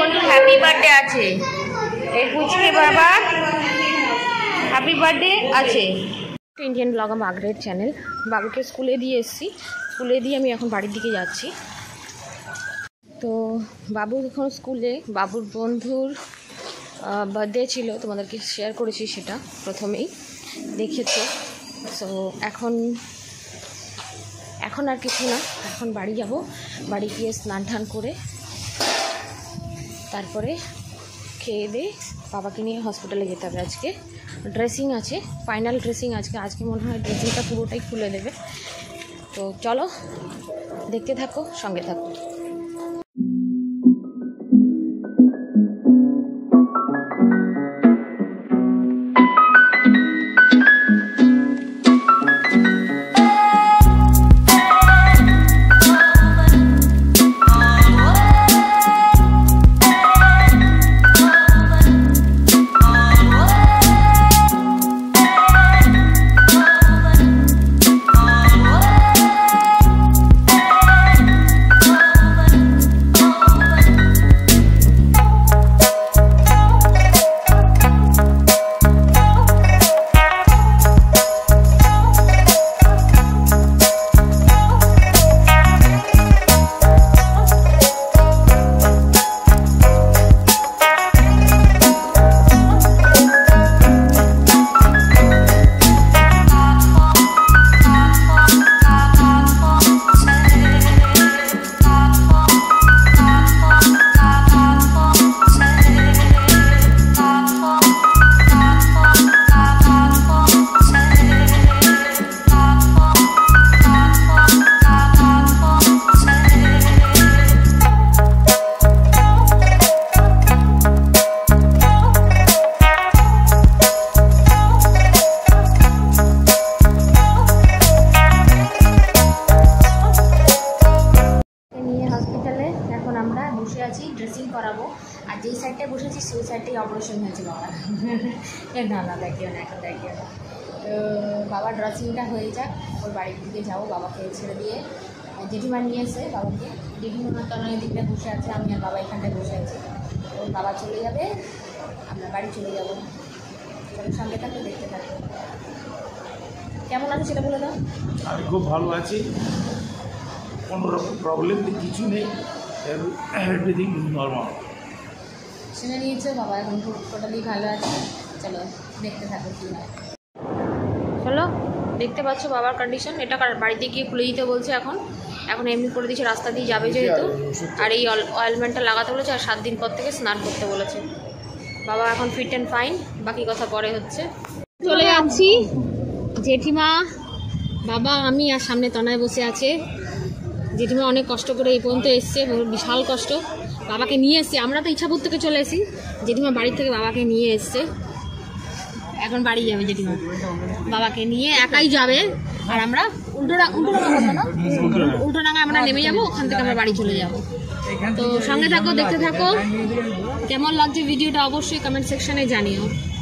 বন্ধু happy birthday আছে, এই পুচকে বাবা হ্যাপি বার্থডে আছে। Indian blogger Margaret channel. বাবুকে স্কুলে দিয়ে এসেছি, স্কুলে দিয়ে আমি এখন বাড়ির দিকে যাচ্ছি। তো বাবু এখন স্কুলে, বাবুর বন্ধুর বার্থডে ছিল, তোমাদেরকে শেয়ার করেছি সেটা প্রথমেই দেখেছো। সো এখন আর কিছু না, এখন বাড়ি যাব, বাড়ি গিয়ে স্নান টান করে তারপরে খেয়ে দিয়ে বাবাকে নিয়ে হসপিটালে যেতে হবে। আজকে ড্রেসিং আছে, ফাইনাল ড্রেসিং আজকে মনে হয় ড্রেসিংটা পুরোটাই খুলে দেবে। তো চলো দেখতে থাকো, সঙ্গে থাকো। ড্রেসিং করাবো, আর যেই সাইডটায় বসেছি সেই সাইডটাই অপারেশন হয়েছে বাবার। না দেখিও না, এখন দেখিও না। তো বাবার ড্রেসিংটা হয়ে যাক, ওর বাড়ির দিকে যাবো, বাবাকে ছেড়ে দিয়ে। জেঠিমা নিয়ে এসে বাবাকে, জেঠিমা তলায় দিকটা বসে আছে, আমি আর বাবা এখানটায় বসে আছি। ওর বাবা চলে যাবে, আমরা বাড়ি চলে যাবো। চলো সঙ্গে থাকলে দেখতে থাকবো। কেমন আছে সেটা বলে দাও। আমি খুব ভালো আছি, কোনো রকম প্রবলেম কিছু নেই, এভরিথিং ইজ নর্মাল। শুনে নিয়েছে বাবা, এখন টোটালি ভালো আছে। চলো দেখতে থাকো কী হয়। চলো দেখতে পাচ্ছ বাবার কন্ডিশন। এটা বাড়িতে গিয়ে খুলে দিতে বলছে, এখন এমনি করে দিচ্ছে, রাস্তা দিয়ে যাবে যেহেতু। আর এই অয়েলমেন্টটা লাগাতে বলেছে, আর 7 দিন পর থেকে স্নান করতে বলেছে। বাবা এখন ফিট অ্যান্ড ফাইন, বাকি কথা পরে হচ্ছে। চলে যাচ্ছি, জেঠিমা, বাবা, আমি আর সামনে তনায় বসে আছে। জেঠিমা অনেক কষ্ট করে এই পর্যন্ত এসছে, বিশাল কষ্ট। বাবাকে নিয়ে এসছে, আমরা তো ইচ্ছাপুর থেকে চলে এসেছি, জেঠিমা বাড়ির থেকে বাবাকে নিয়ে এসছে। এখন বাড়ি যাবে জেঠিমা, বাবাকে নিয়ে একাই যাবে। আর আমরা উল্টোডাঙ্গায় আমরা নেমে যাবো, ওখান থেকে আমরা বাড়ি চলে যাব। তো সঙ্গে থাকো, দেখতে থাকো। কেমন লাগছে ভিডিওটা অবশ্যই কমেন্ট সেকশনে জানিও।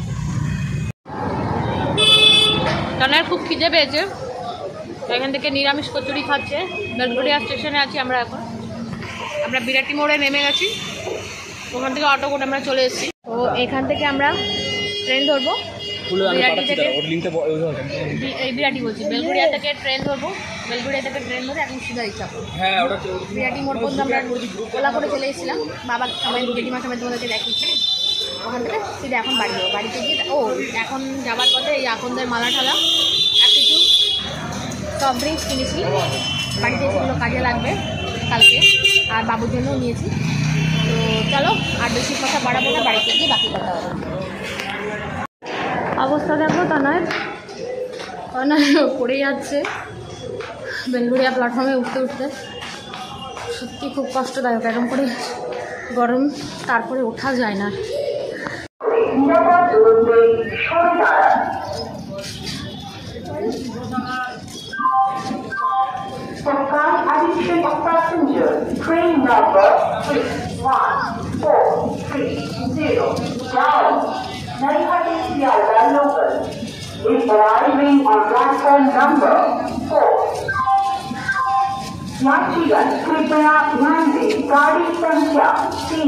তনার খুব খিদে পেয়েছে, এখান থেকে নিরামিষ কচুরি খাচ্ছে। বেলগুড়িয়া স্টেশনে আছি আমরা এখন, আমরা বিরাটি মোড়ে নেমে গেছি, ওখান থেকে অটো করে আমরা চলে এসেছি। তো এখান থেকে আমরা ট্রেন ধরবো, বিরাটি থেকে, এই বিরাটি বলছি, বেলগুড়িয়া থেকে ট্রেন ধরবো। বেলগুড়িয়া থেকে ট্রেন ধরে এখন সিধা ইচ্ছাপুর। বিরাটি মোড় পর্যন্ত আমরা ওলা করে চলে এসেছিলাম, বাবা সবাই জেঠিমা সবাই তোমাদেরকে দেখিয়েছি। ওখান থেকে সিধা এখন বাড়ি যাবো। বাড়িতে গিয়ে এখন যাবার পথে এই আকন্দের মালা ঠালা আর কিছু সফট ড্রিঙ্কস কিনেছি, বাড়িতে সেগুলো কাজে লাগবে কালকে, আর বাবুর জন্যও নিয়েছি। তো চলো আর বেশি কথা বাড়াবো না, বাড়িতে গিয়ে বাকি কথা হবে। অবস্থা দেখো তনয় পড়ে যাচ্ছে বেলগুড়িয়া প্ল্যাটফর্মে উঠতে। সত্যি খুব কষ্টদায়ক, এরকম করে গরম, তারপরে ওঠা যায় না। Tafkai addition of passengers, train number 61430 down Naihati Sialda local is arriving on platform number 4. यात्रीगण कृपया ध्यान दें, गाड़ी संख्या 3।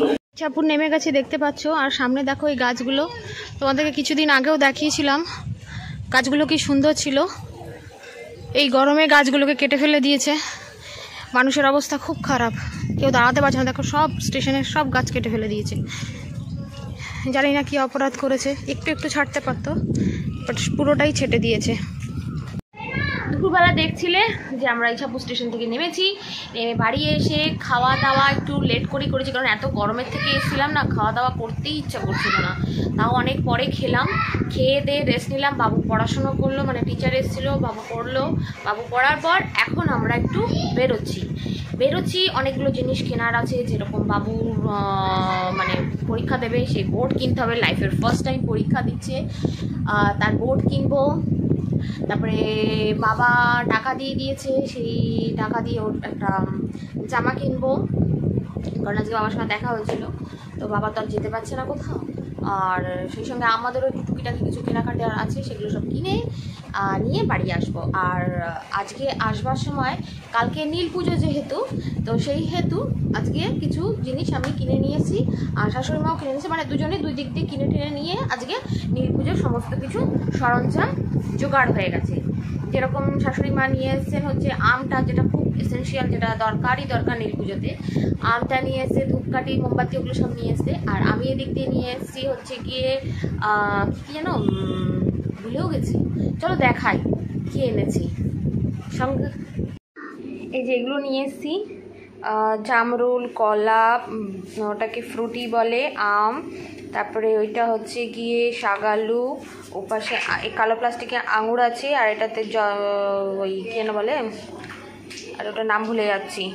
ইছাপুর নেমে গেছে দেখতে পাচ্ছ। আর সামনে দেখো এই গাছগুলো, তোমাদেরকে কিছুদিন আগেও দেখিয়েছিলাম। গাছগুলো কি সুন্দর ছিল। এই গরমে গাছগুলোকে কেটে ফেলে দিয়েছে। মানুষের অবস্থা খুব খারাপ, কেউ দাঁড়াতে পারছে না। দেখো সব স্টেশনের সব গাছ কেটে ফেলে দিয়েছে। জানি না কি অপরাধ করেছে, একটু একটু ছাড়তে পারতো, বাট পুরোটাই ছেটে দিয়েছে। দুপুরবেলা দেখছিলে যে আমরা ইছাপুর স্টেশন থেকে নেমেছি, নেমে বাড়ি এসে খাওয়া দাওয়া একটু লেট করে করেছি, কারণ এত গরমের থেকে এসেছিলাম না, খাওয়া দাওয়া করতেই ইচ্ছা করছিল না। তাও অনেক পরে খেলাম, খেয়ে দিয়ে রেস্ট নিলাম। বাবু পড়াশুনো করলো, মানে টিচার এসেছিলো, বাবু পড়লো। বাবু পড়ার পর এখন আমরা একটু বেরোচ্ছি। অনেকগুলো জিনিস কেনার আছে, যেরকম বাবুর মানে পরীক্ষা দেবে, সেই বোর্ড কিনতে হবে। লাইফের ফার্স্ট টাইম পরীক্ষা দিচ্ছে, তার বোর্ড কিনবো। তারপরে বাবা টাকা দিয়ে দিয়েছে, সেই টাকা দিয়ে ওর একটা জামা কিনবো, কারণ আজকে বাবার সঙ্গে দেখা হয়েছিল। তো বাবা তো আর যেতে পারছে না কোথাও। আর সেই সঙ্গে আমাদেরও একটু টুকিটাকি কিছু কেনাকাটা আছে, সেগুলো সব কিনে নিয়ে বাড়ি আসবো। আর আজকে আসবার সময়, কালকে নীল পুজো যেহেতু, তো সেই হেতু আজকে কিছু জিনিস আমি কিনে নিয়েছি, আর শাশুড়ি মাও কিনে নিয়েছে। মানে দুজনে দুই দিক দিয়ে কিনে টেনে নিয়ে আজকে নীল পুজোর সমস্ত কিছু সরঞ্জাম জোগাড় হয়ে গেছে। যেরকম শাশুড়ি মা নিয়ে এসেছেন হচ্ছে আমটা, যেটা খুব এসেন্সিয়াল, যেটা দরকার নীল পুজোতে। আমটা নিয়ে এসে, ধূপকাঠি, মোমবাতি, ওগুলো সব নিয়ে এসে। আর আমি এদিক দিয়ে নিয়ে এসেছি হচ্ছে গিয়ে কী যেন ভুলেও গেছি, চলো দেখাই কি এনেছি সঙ্গে। এই যে এগুলো নিয়ে এসেছি, জামরুল, কলা, ওটাকে ফ্রুটি বলে, আম, তারপরে ওইটা হচ্ছে গিয়ে শাগালু, ওপাশে এই কালো প্লাস্টিকের আঙুর আছে, আর এটাতে ওই কী যেন বলে, আর ওটার নাম ভুলে যাচ্ছি।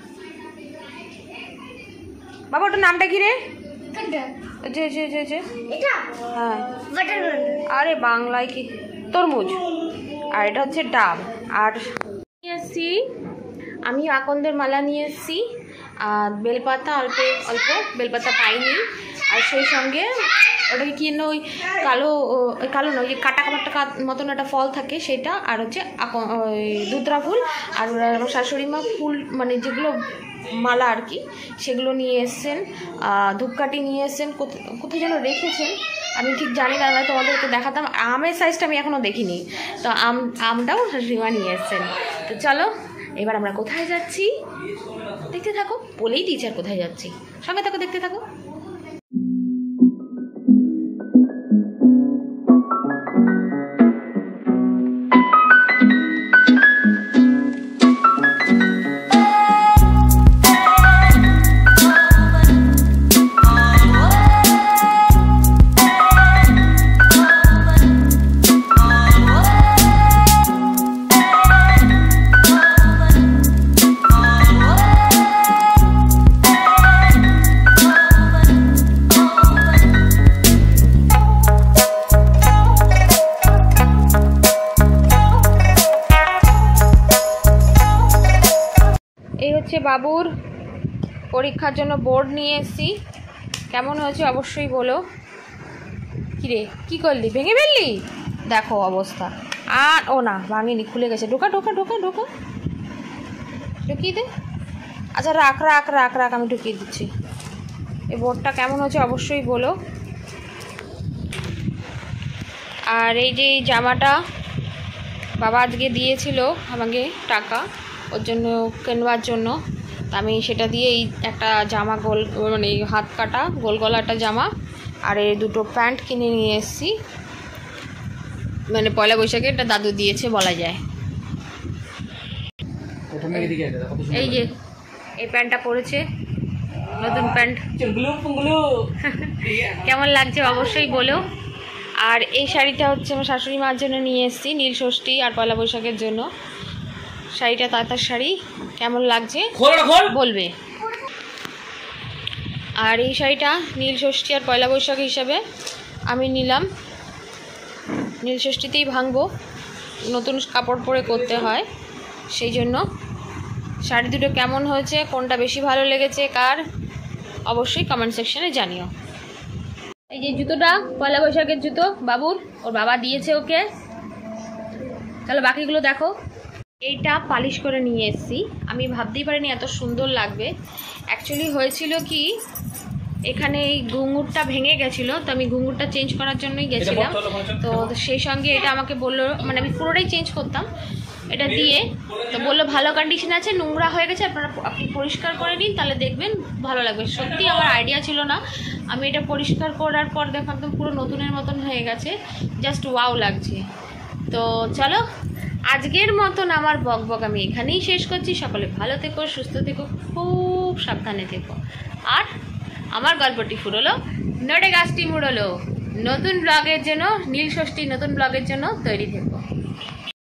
বাবা ওটার নামটা কি রে? যে যে যে যে হ্যাঁ, আরে বাংলায় কি, তরমুজ। আর এটা হচ্ছে ডাব। আর নিয়ে এসছি আমি আকন্দের মালা নিয়ে এসেছি, আর বেলপাতা অল্প অল্প, বেলপাতা পাইনি। আর সেই সঙ্গে ওটাকে কি না, ওই কালো নয়, ওই কাটা কাটা মতন একটা ফল থাকে সেটা, আর হচ্ছে ওই দুধরা ফুল। আর আমার শাশুড়ি মা ফুল, মানে যেগুলো মালা আর কি, সেগুলো নিয়ে এসছেন। ধূপকাঠি নিয়ে এসছেন, কোথায় যেন রেখেছেন, আমি ঠিক জানি না, তোমাদেরকে দেখাতাম। আমের সাইজটা আমি এখনও দেখিনি, তো আমটাও শাশুড়ি মা নিয়ে এসছেন। তো চলো এবার আমরা কোথায় যাচ্ছি দেখতে থাকো। বলেই দিয়েছি আর কোথায় যাচ্ছি, সঙ্গে থাকো, দেখতে থাকো। এই হচ্ছে বাবুর পরীক্ষার জন্য বোর্ড নিয়ে এসেছি। কেমন হয়েছে অবশ্যই বলো। কিরে কি করলি, ভেঙে ফেললি? দেখো অবস্থা। আর ও না, ভাঙিনি, খুলে গেছে। ঢোকা ঢোকা ঢোকা ঢোকা, ঢুকিয়ে দে। আচ্ছা রাখ রাখ রাখ রাখ, আমি ঢুকিয়ে দিচ্ছি। এই বোর্ডটা কেমন হয়েছে অবশ্যই বলো। আর এই যে এই জামাটা বাবা আজকে দিয়েছিল আমাকে টাকা, ওর জন্য কেনবার জন্য, আমি সেটা দিয়ে এই একটা জামা গোল, মানে হাত কাটা গোল গলা একটা জামা, আর এই দুটো প্যান্ট কিনে নিয়ে এসেছি। মানে পয়লা বৈশাখে এটা দাদু দিয়েছে বলা যায়। এই যে এই প্যান্টটা পরেছে, নতুন প্যান্ট। কেমন লাগছে অবশ্যই বলো। আর এই শাড়িটা হচ্ছে আমার শাশুড়ি মার জন্য নিয়ে এসেছি, নীল ষষ্ঠী আর পয়লা বৈশাখের জন্য। শাড়িটা তাঁতার শাড়ি, কেমন লাগছে বলবে। আর এই শাড়িটা নীল ষষ্ঠী আর পয়লা বৈশাখ হিসাবে আমি নিলাম। নীল ষষ্ঠীতেই ভাঙবো, নতুন কাপড় পরে করতে হয়, সেই জন্য। শাড়ি দুটো কেমন হয়েছে, কোনটা বেশি ভালো লেগেছে কার, অবশ্যই কমেন্ট সেকশনে জানিও। এই যে জুতোটা পয়লা বৈশাখের জুতো বাবুর, ওর বাবা দিয়েছে ওকে। চলো বাকিগুলো দেখো। এইটা পালিশ করে নিয়ে এসেছি, আমি ভাবতেই পারিনি এত সুন্দর লাগবে। অ্যাকচুয়ালি হয়েছিল কি, এখানে এই ঘুঙুরটা ভেঙে গেছিলো, তো আমি ঘুঙুরটা চেঞ্জ করার জন্যই গেছিলাম। তো সেই সঙ্গে এটা আমাকে বললো, মানে আমি পুরোটাই চেঞ্জ করতাম এটা দিয়ে, তো বললো ভালো কন্ডিশন আছে, নোংরা হয়ে গেছে, আপনি পরিষ্কার করে নিন, তাহলে দেখবেন ভালো লাগবে। সত্যি আমার আইডিয়া ছিল না, আমি এটা পরিষ্কার করার পর দেখো একদম পুরো নতুনের মতন হয়ে গেছে, জাস্ট ওয়াও লাগছে। তো চলো আজকের মতন আমার বক আমি এখানেই শেষ করছি। সকলে ভালো থেকো, সুস্থ থেকো, খুব সাবধানে থেকো। আর আমার গল্পটি ফুরলো, নটে গাছটি মুড়লো। নতুন ব্লগের জন্য, নীল ষষ্ঠী নতুন ব্লগের জন্য তৈরি থেকো।